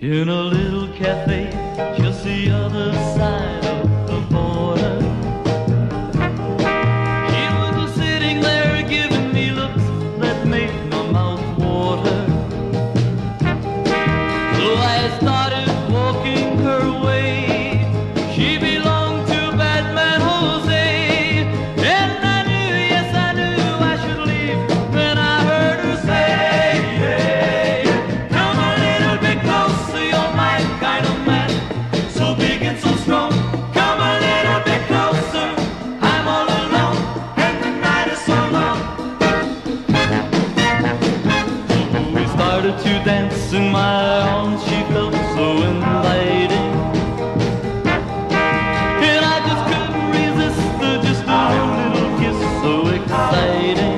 in a little cafe just the other side of the border. She was sitting there giving me looks that made my mouth water. So I started walking her way. She belonged to Batman Jose, and I knew, yes I knew I should leave. Then I heard her say, hey, come a little bit closer, you're my kind of man, so big and so strong. Come a little bit closer, I'm all alone, and the night is so long. So we started to dance in my arms, she felt so inviting. And I just couldn't resist her, just a little kiss so exciting.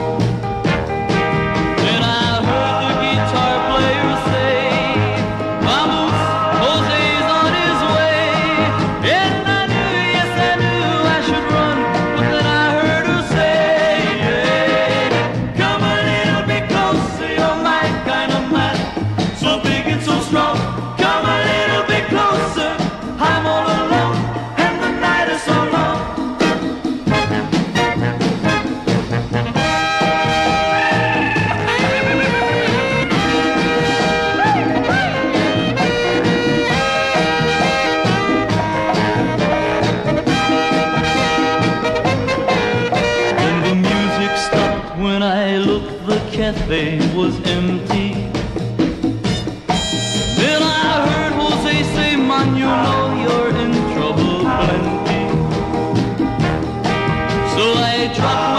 Then I heard the guitar player say, vamos, Jose's on his way. And I knew, yes I knew I should run, but then I heard her say, hey, come a little bit closer, you're my kind of man, so big and so strong. Come a little bit closer, I'm all alone, and the night is so long. When the music stopped, when I looked, the cafe was empty. Then I heard Jose say, man, you know you're in trouble plenty. So I dropped